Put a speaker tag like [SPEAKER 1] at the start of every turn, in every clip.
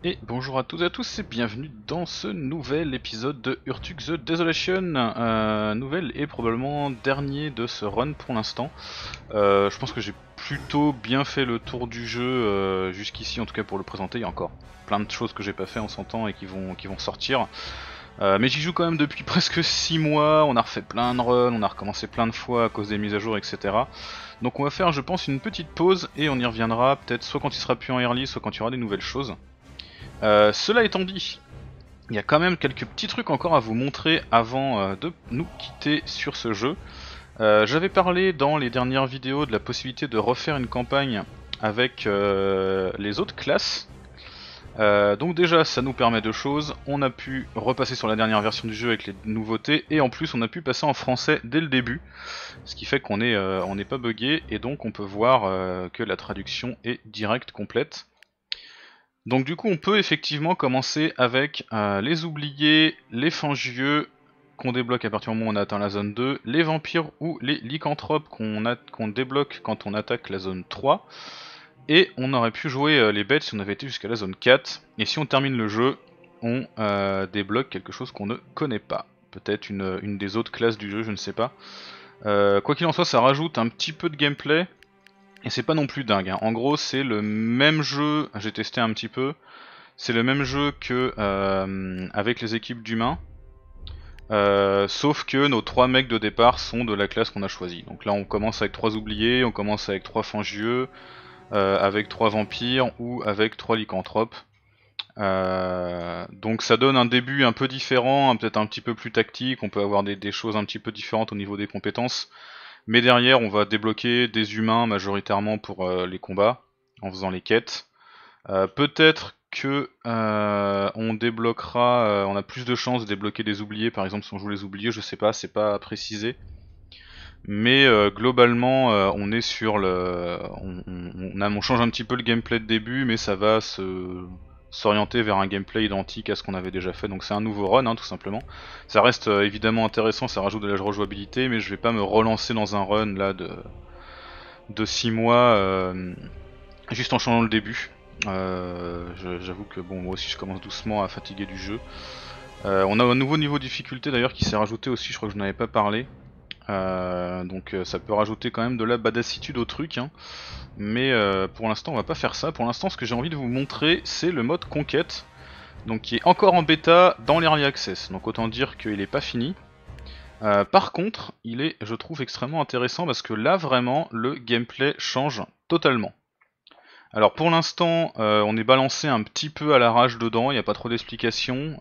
[SPEAKER 1] Et bonjour à toutes et à tous et bienvenue dans ce nouvel épisode de Urtuk the Desolation, nouvel et probablement dernier de ce run pour l'instant. Je pense que j'ai plutôt bien fait le tour du jeu jusqu'ici, en tout cas pour le présenter. Il y a encore plein de choses que j'ai pas fait en 100 ans et qui vont sortir. Mais j'y joue quand même depuis presque 6 mois, on a refait plein de runs, on a recommencé plein de fois à cause des mises à jour, etc. Donc on va faire je pense une petite pause et on y reviendra peut-être soit quand il sera plus en early, soit quand il y aura des nouvelles choses. Cela étant dit, il y a quand même quelques petits trucs encore à vous montrer avant de nous quitter sur ce jeu. J'avais parlé dans les dernières vidéos de la possibilité de refaire une campagne avec les autres classes. Donc déjà ça nous permet deux choses, on a pu repasser sur la dernière version du jeu avec les nouveautés et en plus on a pu passer en français dès le début, ce qui fait qu'on n'est pas buggé et donc on peut voir que la traduction est directe, complète. Donc du coup on peut effectivement commencer avec les oubliés, les fangieux qu'on débloque à partir du moment où on a atteint la zone 2, les vampires ou les lycanthropes qu'on débloque quand on attaque la zone 3, et on aurait pu jouer les bêtes si on avait été jusqu'à la zone 4, et si on termine le jeu, on débloque quelque chose qu'on ne connaît pas. Peut-être une des autres classes du jeu, je ne sais pas. Quoi qu'il en soit, ça rajoute un petit peu de gameplay, et c'est pas non plus dingue, hein. En gros, c'est le même jeu, j'ai testé un petit peu, c'est le même jeu que avec les équipes d'humains, sauf que nos trois mecs de départ sont de la classe qu'on a choisie. Donc là, on commence avec trois oubliés, on commence avec trois fangieux, avec trois vampires ou avec trois lycanthropes. Donc ça donne un début un peu différent, hein, peut-être un petit peu plus tactique, on peut avoir des choses un petit peu différentes au niveau des compétences. Mais derrière, on va débloquer des humains majoritairement pour les combats, en faisant les quêtes. Peut-être que on débloquera, on a plus de chances de débloquer des oubliés, par exemple si on joue les oubliés, je sais pas, c'est pas précisé. Mais globalement, on est sur le, on change un petit peu le gameplay de début, mais ça va s'orienter vers un gameplay identique à ce qu'on avait déjà fait. Donc c'est un nouveau run, hein, tout simplement. Ça reste évidemment intéressant, ça rajoute de la rejouabilité, mais je vais pas me relancer dans un run là de 6 mois juste en changeant le début. J'avoue que bon, moi aussi je commence doucement à fatiguer du jeu. On a un nouveau niveau de difficulté d'ailleurs qui s'est rajouté aussi, je crois que je n'avais pas parlé. Donc ça peut rajouter quand même de la badassitude au truc, hein. Mais pour l'instant on va pas faire ça. Pour l'instant ce que j'ai envie de vous montrer c'est le mode conquête, donc qui est encore en bêta dans l'Early Access, donc autant dire qu'il est pas fini. Par contre il est, je trouve, extrêmement intéressant parce que là vraiment le gameplay change totalement. Alors pour l'instant on est balancé un petit peu à l'arrache dedans, il n'y a pas trop d'explications.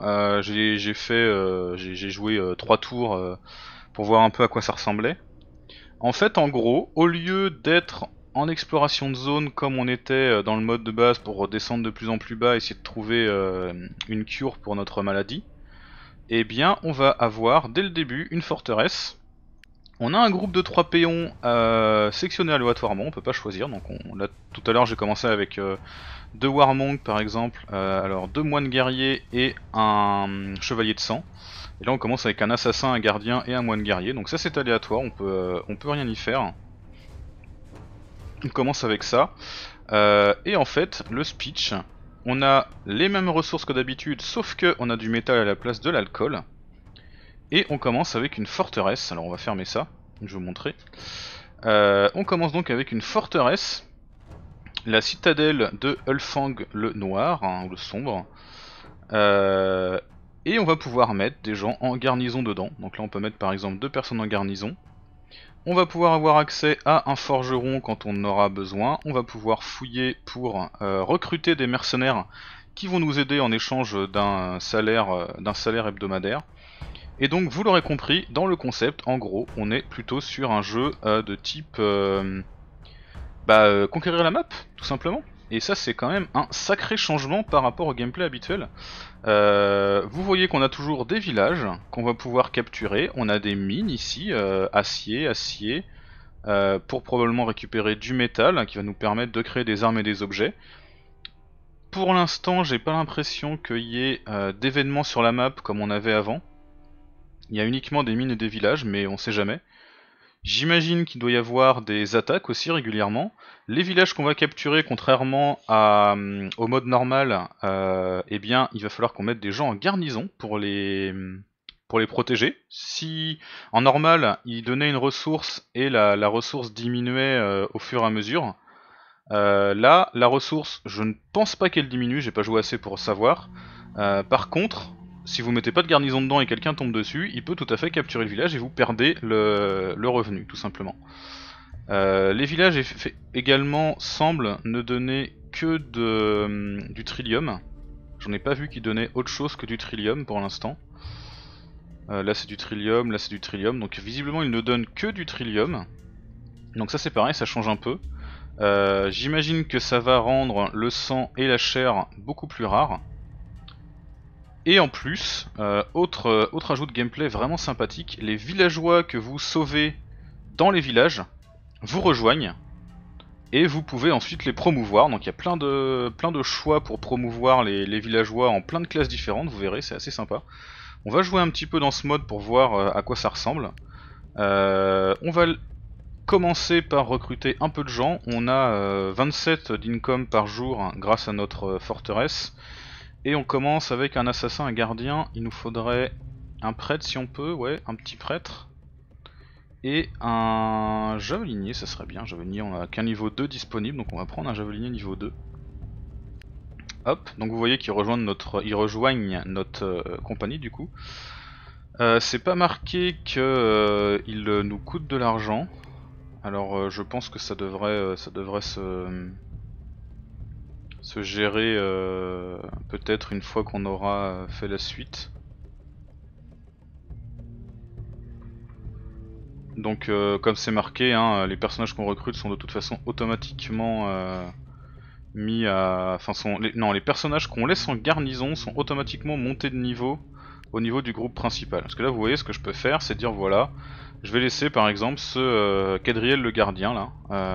[SPEAKER 1] J'ai joué 3 tours pour voir un peu à quoi ça ressemblait. En fait, en gros, au lieu d'être en exploration de zone comme on était dans le mode de base pour descendre de plus en plus bas, essayer de trouver une cure pour notre maladie, eh bien on va avoir dès le début une forteresse. On a un groupe de 3 péons sectionnés aléatoirement, on peut pas choisir, donc là tout à l'heure j'ai commencé avec 2 warmonks par exemple, alors 2 moines guerriers et un chevalier de sang. Et là on commence avec un assassin, un gardien et un moine guerrier, donc ça c'est aléatoire, on peut rien y faire. On commence avec ça, et en fait le speech, on a les mêmes ressources que d'habitude, sauf que on a du métal à la place de l'alcool. Et on commence avec une forteresse, alors on va fermer ça, je vais vous montrer. On commence donc avec une forteresse, la citadelle de Ulfang le Noir, hein, ou le Sombre. Et on va pouvoir mettre des gens en garnison dedans. Donc là on peut mettre par exemple 2 personnes en garnison. On va pouvoir avoir accès à un forgeron quand on en aura besoin. On va pouvoir fouiller pour recruter des mercenaires qui vont nous aider en échange d'un salaire hebdomadaire. Et donc vous l'aurez compris, dans le concept, en gros, on est plutôt sur un jeu de type conquérir la map, tout simplement. Et ça c'est quand même un sacré changement par rapport au gameplay habituel. Vous voyez qu'on a toujours des villages qu'on va pouvoir capturer, on a des mines ici, acier, pour probablement récupérer du métal hein, qui va nous permettre de créer des armes et des objets. Pour l'instant j'ai pas l'impression qu'il y ait d'événements sur la map comme on avait avant. Il y a uniquement des mines et des villages, mais on sait jamais. J'imagine qu'il doit y avoir des attaques aussi régulièrement. Les villages qu'on va capturer, contrairement au mode normal, eh bien, il va falloir qu'on mette des gens en garnison pour les protéger. Si en normal, ils donnaient une ressource et la ressource diminuait au fur et à mesure, là, la ressource, je ne pense pas qu'elle diminue, j'ai pas joué assez pour savoir. Par contre, si vous mettez pas de garnison dedans et quelqu'un tombe dessus, il peut tout à fait capturer le village et vous perdez le revenu, tout simplement. Les villages également semblent ne donner que du trillium. J'en ai pas vu qui donnait autre chose que du trillium pour l'instant. Là c'est du trillium, là c'est du trillium, donc visiblement ils ne donnent que du trillium. Donc ça c'est pareil, ça change un peu. J'imagine que ça va rendre le sang et la chair beaucoup plus rares. Et en plus, autre ajout de gameplay vraiment sympathique, les villageois que vous sauvez dans les villages vous rejoignent et vous pouvez ensuite les promouvoir. Donc il y a plein de choix pour promouvoir les villageois en plein de classes différentes, vous verrez, c'est assez sympa. On va jouer un petit peu dans ce mode pour voir à quoi ça ressemble. On va commencer par recruter un peu de gens. On a 27 d'income par jour grâce à notre forteresse. Et on commence avec un assassin, un gardien. Il nous faudrait un prêtre si on peut, ouais, un petit prêtre. Et un javelinier, ça serait bien. Javelinier, on a qu'un niveau 2 disponible, donc on va prendre un javelinier niveau 2. Hop, donc vous voyez qu'ils rejoignent notre compagnie du coup. C'est pas marqué qu'il nous coûte de l'argent. Alors je pense que ça devrait se gérer peut-être une fois qu'on aura fait la suite. Donc comme c'est marqué, hein, les personnages qu'on recrute sont de toute façon automatiquement mis à... Enfin, non, les personnages qu'on laisse en garnison sont automatiquement montés de niveau au niveau du groupe principal. Parce que là vous voyez ce que je peux faire, c'est dire voilà, je vais laisser par exemple ce Cadriel le gardien là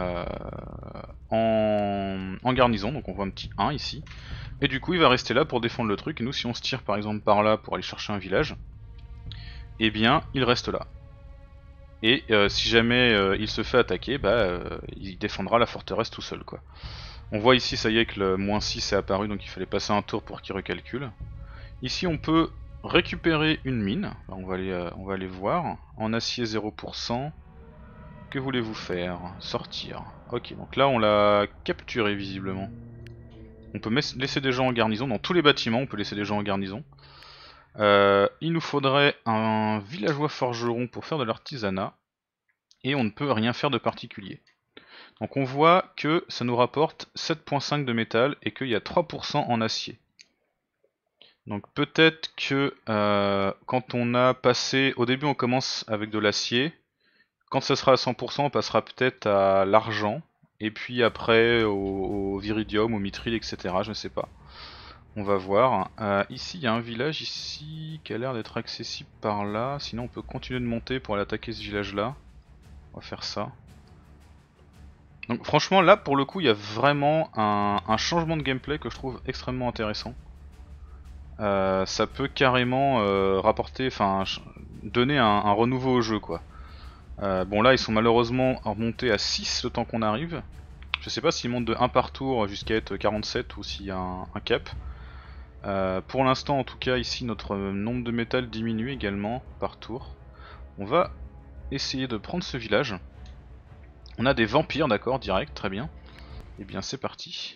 [SPEAKER 1] en garnison, donc on voit un petit 1 ici. Et du coup il va rester là pour défendre le truc, et nous si on se tire par exemple par là pour aller chercher un village, eh bien il reste là. Et si jamais il se fait attaquer, il défendra la forteresse tout seul quoi. On voit ici ça y est que le -6 est apparu, donc il fallait passer un tour pour qu'il recalcule. Ici on peut récupérer une mine, on va aller voir, en acier 0%. Que voulez-vous faire? Sortir. Ok, donc là on l'a capturé visiblement. On peut laisser des gens en garnison, dans tous les bâtiments on peut laisser des gens en garnison. Il nous faudrait un villageois forgeron pour faire de l'artisanat, et on ne peut rien faire de particulier. Donc on voit que ça nous rapporte 7.5 de métal et qu'il y a 3% en acier. Donc peut-être que quand on a passé... Au début on commence avec de l'acier, quand ça sera à 100% on passera peut-être à l'argent, et puis après au viridium, au mithril, etc. Je ne sais pas. On va voir. Ici il y a un village ici qui a l'air d'être accessible par là, sinon on peut continuer de monter pour aller attaquer ce village là. On va faire ça. Donc franchement là pour le coup il y a vraiment un changement de gameplay que je trouve extrêmement intéressant. Ça peut carrément rapporter, enfin donner un renouveau au jeu quoi. Bon là ils sont malheureusement remontés à 6 le temps qu'on arrive. Je sais pas s'ils montent de 1 par tour jusqu'à être 47 ou s'il y a un cap. Pour l'instant en tout cas ici notre nombre de métal diminue également par tour. On va essayer de prendre ce village. On a des vampires, d'accord, direct, très bien. Et bien c'est parti.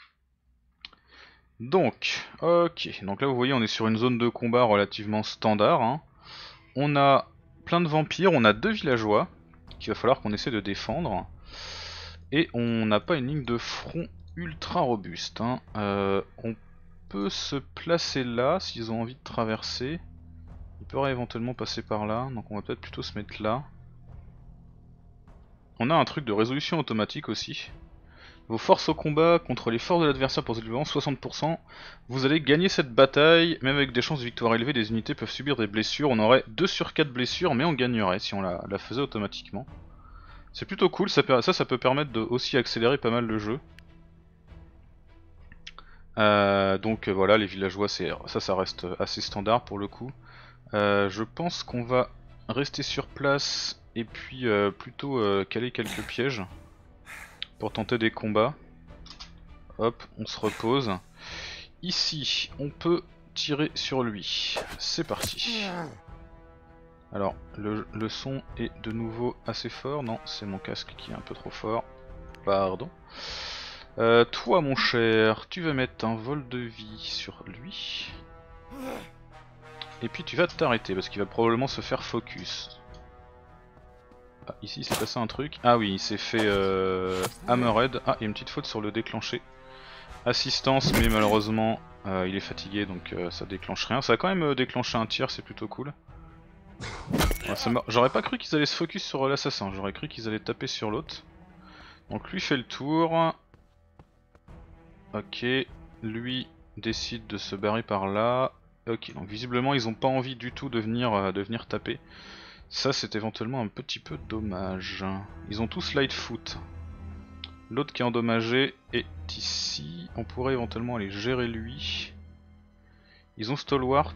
[SPEAKER 1] Donc, ok, donc là vous voyez on est sur une zone de combat relativement standard. Hein. On a plein de vampires, on a 2 villageois qu'il va falloir qu'on essaie de défendre. Et on n'a pas une ligne de front ultra robuste. Hein. On peut se placer là s'ils ont envie de traverser. Ils pourraient éventuellement passer par là, donc on va peut-être plutôt se mettre là. On a un truc de résolution automatique aussi. Vos forces au combat contre les forces de l'adversaire pour élever 60%. Vous allez gagner cette bataille, même avec des chances de victoire élevées, des unités peuvent subir des blessures. On aurait 2 sur 4 blessures, mais on gagnerait si on la faisait automatiquement. C'est plutôt cool, ça peut permettre de aussi accélérer pas mal le jeu. Donc voilà, les villageois, ça reste assez standard pour le coup. Je pense qu'on va rester sur place et puis plutôt caler quelques pièges pour tenter des combats. Hop, on se repose. Ici, on peut tirer sur lui. C'est parti. Alors, le son est de nouveau assez fort. Non, c'est mon casque qui est un peu trop fort. Pardon. Toi, mon cher, tu vas mettre un vol de vie sur lui. Et puis tu vas t'arrêter parce qu'il va probablement se faire focus. Ah, ici, il s'est passé un truc. Ah oui, il s'est fait Hammerhead. Ah, il y a une petite faute sur le déclencher. Assistance, mais malheureusement, il est fatigué, donc ça déclenche rien. Ça a quand même déclenché un tir, c'est plutôt cool. Ouais, j'aurais pas cru qu'ils allaient se focus sur l'assassin, j'aurais cru qu'ils allaient taper sur l'autre. Donc lui fait le tour. Ok, lui décide de se barrer par là. Ok, donc visiblement ils ont pas envie du tout de venir taper. Ça c'est éventuellement un petit peu dommage. Ils ont tous Lightfoot. L'autre qui est endommagé est ici. On pourrait éventuellement aller gérer lui. Ils ont Stalwart.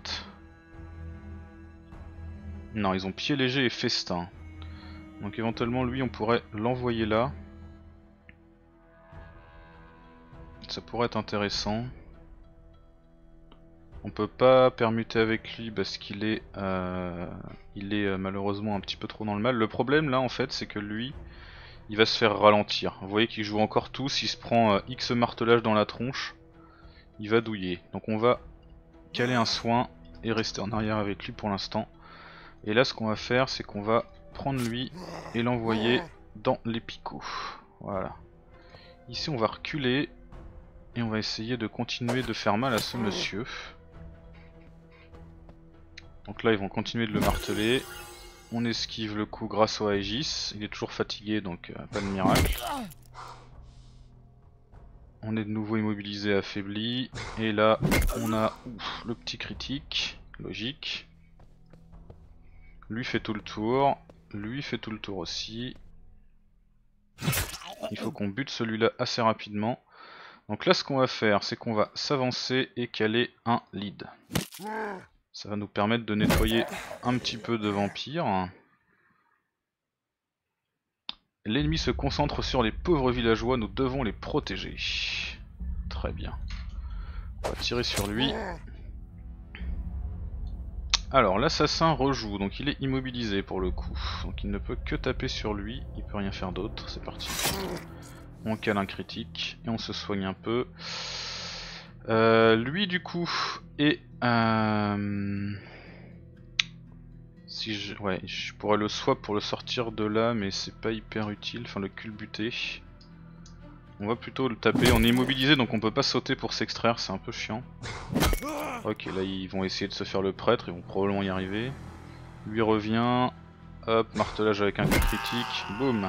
[SPEAKER 1] Non, ils ont Pied Léger et Festin. Donc éventuellement lui on pourrait l'envoyer là. Ça pourrait être intéressant. On peut pas permuter avec lui parce qu'il est, malheureusement un petit peu trop dans le mal. Le problème là en fait c'est que lui il va se faire ralentir. Vous voyez qu'il joue encore tous, il se prend X martelage dans la tronche. Il va douiller. Donc on va caler un soin et rester en arrière avec lui pour l'instant. Et là ce qu'on va faire c'est qu'on va prendre lui et l'envoyer dans les picots. Voilà. Ici on va reculer et on va essayer de continuer de faire mal à ce monsieur. Donc là ils vont continuer de le marteler. On esquive le coup grâce au Aegis. Il est toujours fatigué donc pas de miracle. On est de nouveau immobilisé, affaibli. Et là on a le petit critique. Logique. Lui fait tout le tour. Lui fait tout le tour aussi. Il faut qu'on bute celui-là assez rapidement. Donc là ce qu'on va faire c'est qu'on va s'avancer et caler un lead. Ça va nous permettre de nettoyer un petit peu de vampires. L'ennemi se concentre sur les pauvres villageois, nous devons les protéger. Très bien. On va tirer sur lui. Alors l'assassin rejoue, donc il est immobilisé pour le coup. Donc il ne peut que taper sur lui, il peut rien faire d'autre, c'est parti. On cale un critique et on se soigne un peu. Lui du coup est... Si je pourrais le swap pour le sortir de là, mais c'est pas hyper utile, enfin le culbuter. On va plutôt le taper, on est immobilisé donc on peut pas sauter pour s'extraire, c'est un peu chiant. Ok, là ils vont essayer de se faire le prêtre, ils vont probablement y arriver. Lui revient, hop, martelage avec un coup critique, boum.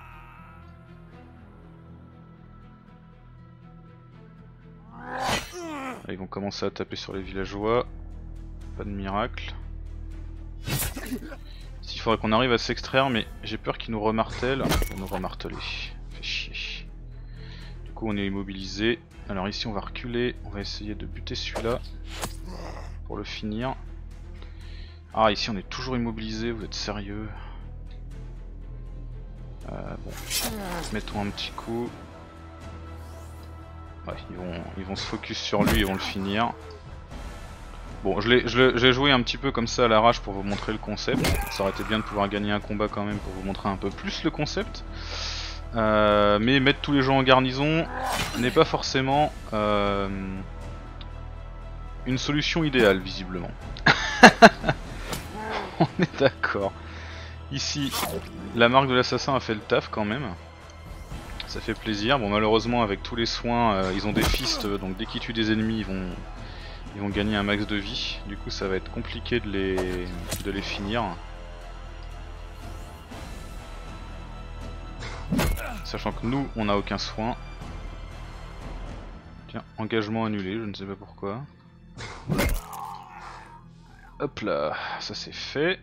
[SPEAKER 1] Là, ils vont commencer à taper sur les villageois, pas de miracle. Il faudrait qu'on arrive à s'extraire, mais j'ai peur qu'ils nous remartèlent. Ils vont nous remarteler, fait chier. Du coup on est immobilisé. Alors ici on va reculer, on va essayer de buter celui-là pour le finir. Ah ici on est toujours immobilisé, vous êtes sérieux? Bon, mettons un petit coup. Ouais, ils vont se focus sur lui, ils vont le finir. Bon, j'ai joué un petit peu comme ça à l'arrache pour vous montrer le concept. Ça aurait été bien de pouvoir gagner un combat quand même pour vous montrer un peu plus le concept. Mais mettre tous les gens en garnison n'est pas forcément une solution idéale visiblement. On est d'accord. Ici, la marque de l'assassin a fait le taf quand même. Ça fait plaisir. Bon malheureusement avec tous les soins, ils ont des fistes, donc dès qu'ils tuent des ennemis ils vont gagner un max de vie. Du coup ça va être compliqué de les finir. Sachant que nous on n'a aucun soin. Tiens, engagement annulé, je ne sais pas pourquoi. Hop là, ça c'est fait.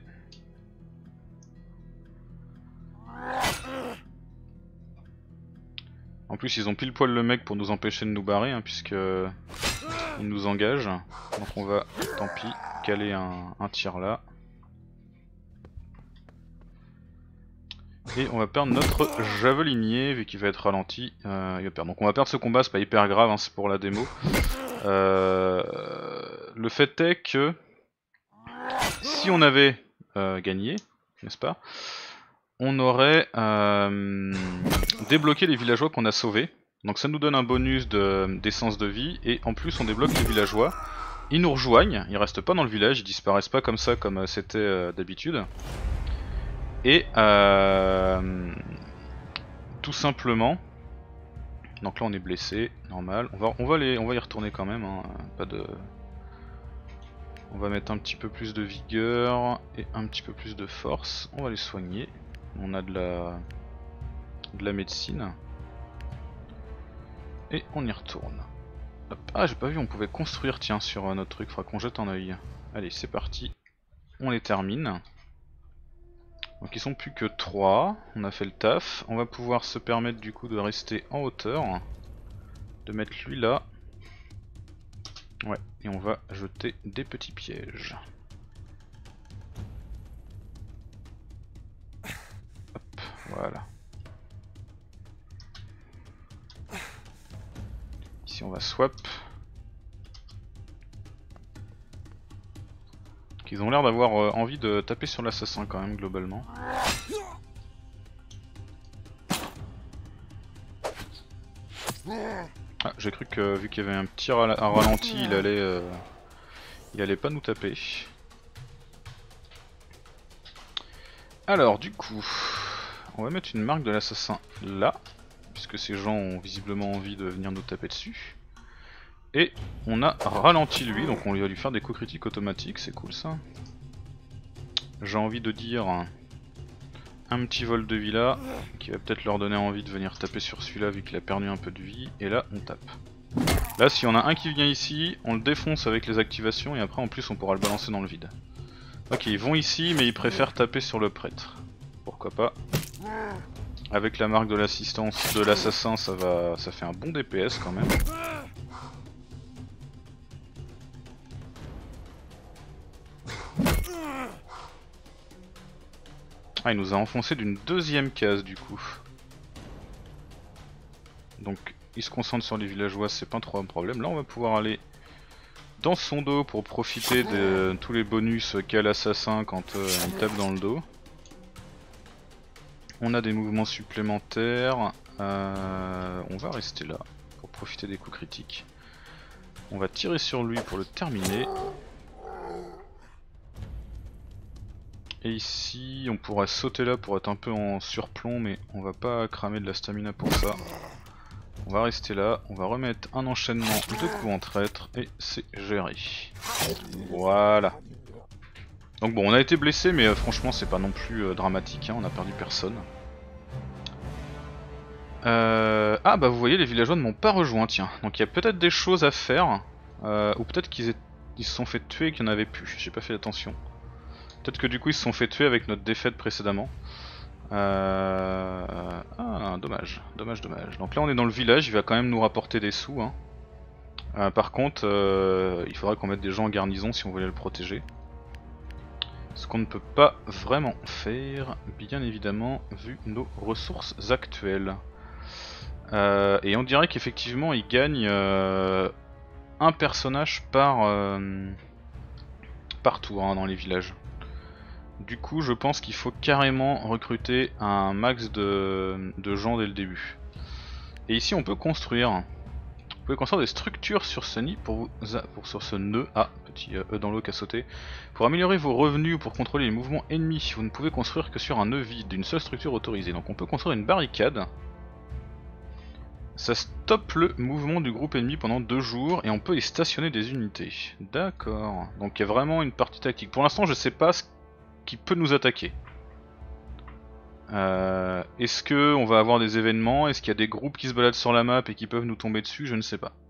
[SPEAKER 1] En plus ils ont pile poil le mec pour nous empêcher de nous barrer hein, puisque ils nous engagent. Donc on va, tant pis, caler un tir là. Et on va perdre notre javelinier vu qu'il va être ralenti. Il va perdre. Donc on va perdre ce combat, c'est pas hyper grave, hein, c'est pour la démo. Le fait est que si on avait gagné, n'est-ce pas, on aurait débloqué les villageois qu'on a sauvés. Donc ça nous donne un bonus d'essence de vie et en plus on débloque les villageois. Ils nous rejoignent, ils restent pas dans le village, ils disparaissent pas comme ça comme c'était d'habitude. Et tout simplement, donc là on est blessé, normal. On va y retourner quand même, hein, pas de. On va mettre un petit peu plus de vigueur et un petit peu plus de force. On va les soigner. On a de la médecine. Et on y retourne. Hop. Ah, j'ai pas vu, on pouvait construire, tiens, sur notre truc. Faudra qu'on jette un œil. Allez, c'est parti. On les termine. Donc ils sont plus que 3. On a fait le taf. On va pouvoir se permettre du coup de rester en hauteur. De mettre lui là. Ouais, et on va jeter des petits pièges. Hop, voilà. Ici on va swap. Ils ont l'air d'avoir envie de taper sur l'assassin quand même globalement. Ah, j'ai cru que vu qu'il y avait un petit ralenti, il allait pas nous taper. Alors du coup, on va mettre une marque de l'assassin là, puisque ces gens ont visiblement envie de venir nous taper dessus. Et on a ralenti lui, donc on va lui faire des coups critiques automatiques, c'est cool ça. J'ai envie de dire un petit vol de vie là, qui va peut-être leur donner envie de venir taper sur celui-là vu qu'il a perdu un peu de vie, et là on tape. Là si on a un qui vient ici, on le défonce avec les activations et après en plus on pourra le balancer dans le vide. Ok, ils vont ici mais ils préfèrent taper sur le prêtre. Pourquoi pas. Avec la marque de l'assistance de l'assassin ça fait un bon DPS quand même. Ah, il nous a enfoncé d'une deuxième case du coup. Donc il se concentre sur les villageois, c'est pas trop un problème. Là on va pouvoir aller dans son dos pour profiter de tous les bonus qu'a l'assassin quand il tape dans le dos. On a des mouvements supplémentaires. On va rester là pour profiter des coups critiques. On va tirer sur lui pour le terminer. Et ici on pourrait sauter là pour être un peu en surplomb mais on va pas cramer de la stamina pour ça. On va rester là, on va remettre un enchaînement de coups en traître et c'est géré. Voilà. Donc bon on a été blessé mais franchement c'est pas non plus dramatique, hein, on a perdu personne. Ah bah vous voyez les villageois ne m'ont pas rejoint tiens. Donc il y a peut-être des choses à faire. Ou peut-être qu'ils se sont fait tuer et qu'il y en avait plus, j'ai pas fait attention. Peut-être que du coup ils se sont fait tuer avec notre défaite précédemment. Ah, dommage, dommage, dommage. Donc là on est dans le village, il va quand même nous rapporter des sous. Hein. Par contre, il faudra qu'on mette des gens en garnison si on voulait le protéger. Ce qu'on ne peut pas vraiment faire, bien évidemment, vu nos ressources actuelles. Et on dirait qu'effectivement il gagne un personnage par tour hein, dans les villages. Du coup je pense qu'il faut carrément recruter un max de gens dès le début. Et ici on peut construire. Vous pouvez construire des structures sur ce nid sur ce nœud. Ah, petit E dans l'eau qui a sauté. Pour améliorer vos revenus ou pour contrôler les mouvements ennemis, vous ne pouvez construire que sur un nœud vide d'une seule structure autorisée. Donc on peut construire une barricade. Ça stoppe le mouvement du groupe ennemi pendant 2 jours et on peut y stationner des unités. D'accord. Donc il y a vraiment une partie tactique. Pour l'instant je sais pas ce qui peut nous attaquer. Est-ce que on va avoir des événements? Est-ce qu'il y a des groupes qui se baladent sur la map et qui peuvent nous tomber dessus? Je ne sais pas.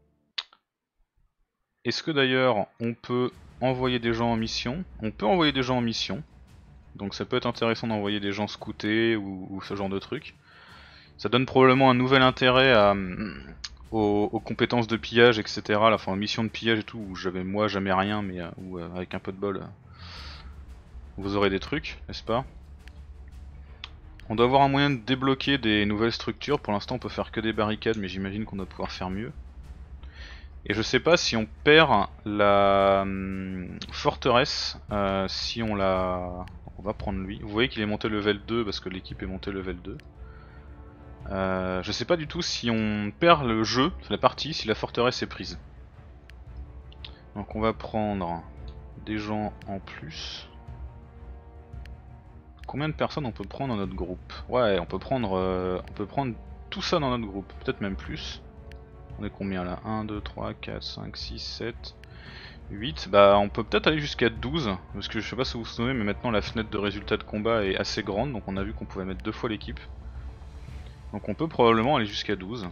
[SPEAKER 1] Est-ce que d'ailleurs on peut envoyer des gens en mission? On peut envoyer des gens en mission. Donc ça peut être intéressant d'envoyer des gens scouter ou ce genre de trucs. Ça donne probablement un nouvel intérêt aux compétences de pillage, etc. Enfin aux missions de pillage et tout, où j'avais moi jamais rien, mais où avec un peu de bol, vous aurez des trucs, n'est-ce pas? On doit avoir un moyen de débloquer des nouvelles structures. Pour l'instant on peut faire que des barricades, mais j'imagine qu'on doit pouvoir faire mieux. Et je sais pas si on perd la forteresse, si on la... On va prendre lui. Vous voyez qu'il est monté level 2 parce que l'équipe est montée level 2. Je sais pas du tout si on perd le jeu, la partie, si la forteresse est prise. Donc on va prendre des gens en plus. Combien de personnes on peut prendre dans notre groupe? Ouais, on peut prendre tout ça dans notre groupe, peut-être même plus. On est combien là? 1, 2, 3, 4, 5, 6, 7, 8. Bah on peut peut-être aller jusqu'à 12. Parce que je sais pas si vous vous souvenez, mais maintenant la fenêtre de résultat de combat est assez grande. Donc on a vu qu'on pouvait mettre 2 fois l'équipe. Donc on peut probablement aller jusqu'à 12.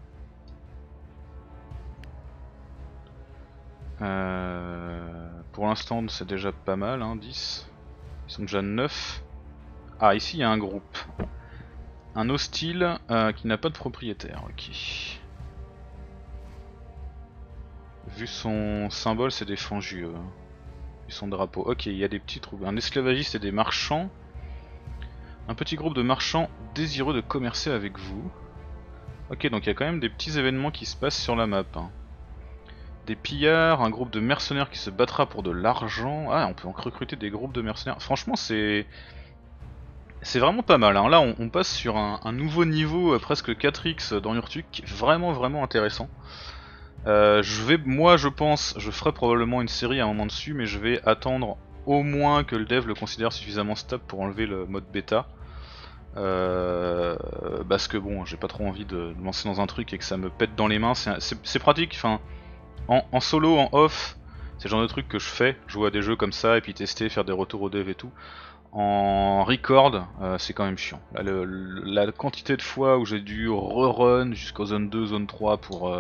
[SPEAKER 1] Pour l'instant c'est déjà pas mal, hein, 10. Ils sont déjà 9. Ah, ici il y a un groupe. Un hostile qui n'a pas de propriétaire, ok. Vu son symbole, c'est des fangieux. Et son drapeau. Ok, il y a des petits trous. Un esclavagiste et des marchands. Un petit groupe de marchands désireux de commercer avec vous. Ok, donc il y a quand même des petits événements qui se passent sur la map. Hein. Des pillards, un groupe de mercenaires qui se battra pour de l'argent. Ah, on peut en recruter des groupes de mercenaires. Franchement, c'est vraiment pas mal. Hein. Là, on passe sur un nouveau niveau, presque 4x dans Urtuk, qui est vraiment intéressant. Moi je pense, je ferai probablement une série à un moment dessus, mais je vais attendre au moins que le dev le considère suffisamment stable pour enlever le mode bêta. Parce que bon, j'ai pas trop envie de me lancer dans un truc et que ça me pète dans les mains. C'est pratique, enfin, en solo, en off, c'est le genre de truc que je fais, jouer à des jeux comme ça et puis tester, faire des retours au dev et tout. En record, c'est quand même chiant. Là, la quantité de fois où j'ai dû rerun jusqu'aux zone 2, zone 3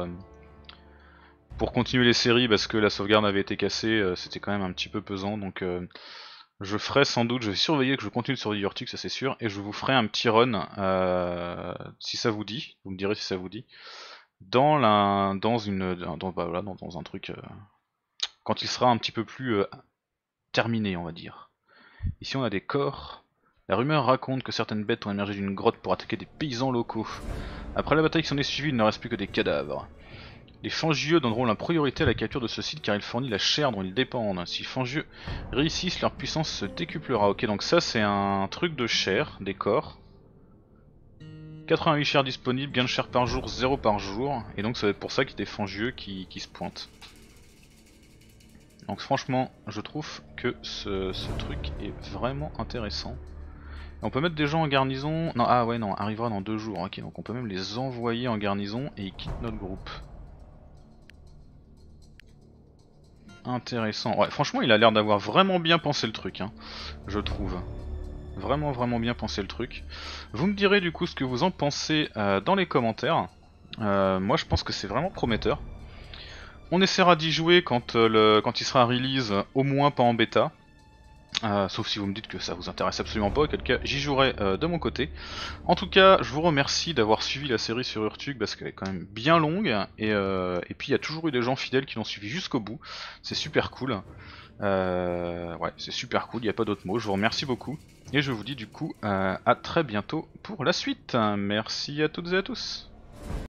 [SPEAKER 1] pour continuer les séries parce que la sauvegarde avait été cassée, c'était quand même un petit peu pesant. Donc je ferai sans doute, je vais surveiller que je continue de surveiller Urtuk, ça c'est sûr, et je vous ferai un petit run si ça vous dit, vous me direz si ça vous dit, dans un truc quand il sera un petit peu plus terminé, on va dire. Ici on a des corps. La rumeur raconte que certaines bêtes ont émergé d'une grotte pour attaquer des paysans locaux. Après la bataille qui s'en est suivie, il ne reste plus que des cadavres. Les Fangieux donneront la priorité à la capture de ce site car il fournit la chair dont ils dépendent. Si les Fangieux réussissent, leur puissance se décuplera. Ok, donc ça c'est un truc de chair, des corps. 88 chairs disponibles, gain de chair par jour, 0 par jour. Et donc ça va être pour ça qu'il y a des Fangieux qui se pointent. Donc franchement, je trouve que ce truc est vraiment intéressant. Et on peut mettre des gens en garnison. Non, ah ouais, non, arrivera dans 2 jours. Ok, donc on peut même les envoyer en garnison et ils quittent notre groupe. Intéressant. Ouais, franchement, il a l'air d'avoir vraiment bien pensé le truc, hein, je trouve. Vraiment bien pensé le truc. Vous me direz du coup ce que vous en pensez dans les commentaires. Moi, je pense que c'est vraiment prometteur. On essaiera d'y jouer quand il sera release, au moins pas en bêta. Sauf si vous me dites que ça vous intéresse absolument pas, auquel cas j'y jouerai de mon côté. En tout cas, je vous remercie d'avoir suivi la série sur Urtuk parce qu'elle est quand même bien longue et puis il y a toujours eu des gens fidèles qui l'ont suivi jusqu'au bout. C'est super cool. Ouais, c'est super cool, il n'y a pas d'autre mot. Je vous remercie beaucoup et je vous dis du coup à très bientôt pour la suite. Merci à toutes et à tous.